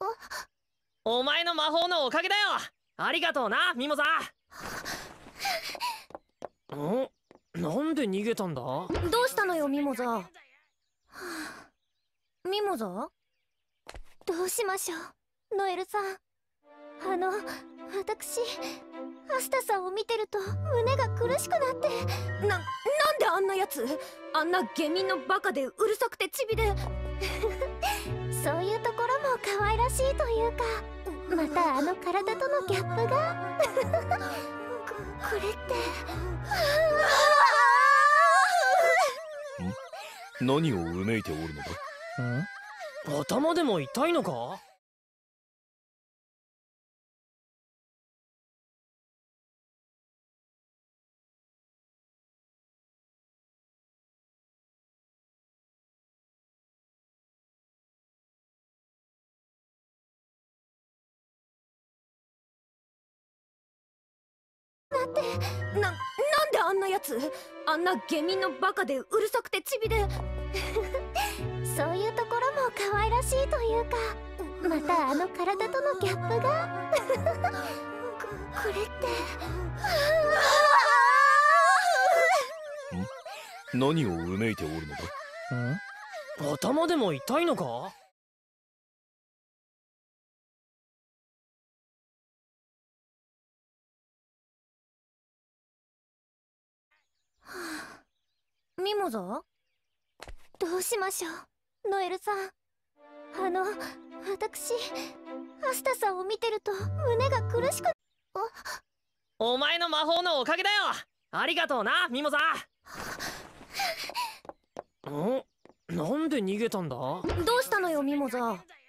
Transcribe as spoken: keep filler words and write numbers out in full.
お前の魔法のおかげだよ。ありがとうな、ミモザ。ん？なんで逃げたんだ？ どうしたのよ、ミモザ。はあ、ミモザ？どうしましょう、ノエルさん。あの、私、アスタさんを見てると胸が苦しくなって。な、なんであんなやつ？あんな下民のバカでうるさくてチビで。そういうところも可愛らしいというか、またあの体とのギャップが。こ、これって。 ん？何をうめいておるのだ？ ん？頭でも痛いのか？ だってな、なんであんなやつ？あんな下民のバカでうるさくてチビで。そういうところも可愛らしいというか、またあの体とのギャップが。こ、これって。 ん？何をうめいておるのだ？ ん？頭でも痛いのか？ ミモザ？どうしましょう、ノエルさん。あの、私、アスタさんを見てると胸が苦しく。 お前の魔法のおかげだよ。ありがとうな、ミモザ。ん？なんで逃げたんだ？ どうしたのよ、ミモザ。